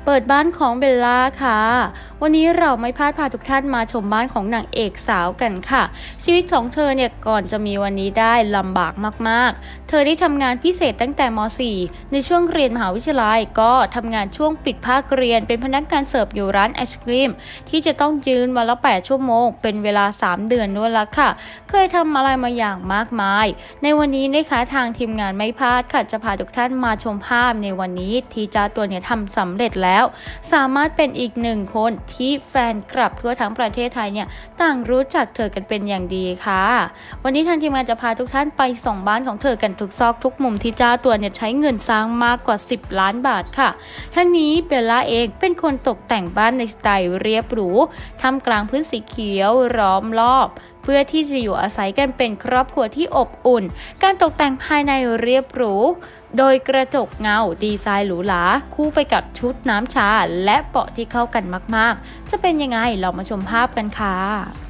เปิดบ้านของเบลล่าค่ะวันนี้เราไม่พลาดพาทุกท่านมาชมบ้านของนางเอกสาวกันค่ะชีวิตของเธอเนี่ยก่อนจะมีวันนี้ได้ลำบากมากๆเธอได้ทำงานพิเศษตั้งแต่ม.4 ในช่วงเรียนมหาวิทยาลัยก็ทำงานช่วงปิดภาคเรียนเป็นพนักงานเสิร์ฟอยู่ร้านไอศกรีมที่จะต้องยืนวันละ8 ชั่วโมงเป็นเวลา3 เดือนด้วยละค่ะเคยทำอะไรมาอย่างมากมายในวันนี้นะคะทางทีมงานไม่พลาดค่ะจะพาทุกท่านมาชมภาพในวันนี้ที่เจ้าตัวเนี่ยทำสำเร็จแล้วสามารถเป็นอีกหนึ่งคนที่แฟนคลับทั่วทั้งประเทศไทยเนี่ยต่างรู้จักเธอกันเป็นอย่างดีค่ะวันนี้ทางทีมงานจะพาทุกท่านไปส่องบ้านของเธอกันทุกซอกทุกมุมที่เจ้าตัวเนี่ยใช้เงินสร้างมากกว่า10 ล้านบาทค่ะทั้งนี้เบลล่าเองเป็นคนตกแต่งบ้านในสไตล์เรียบหรูทำกลางพื้นสีเขียวล้อมรอบเพื่อที่จะอยู่อาศัยกันเป็นครอบครัวที่อบอุ่นการตกแต่งภายในเรียบหรูโดยกระจกเงาดีไซน์หรูหราคู่ไปกับชุดน้ำชาและเบาะที่เข้ากันมากๆจะเป็นยังไงเรามาชมภาพกันค่ะ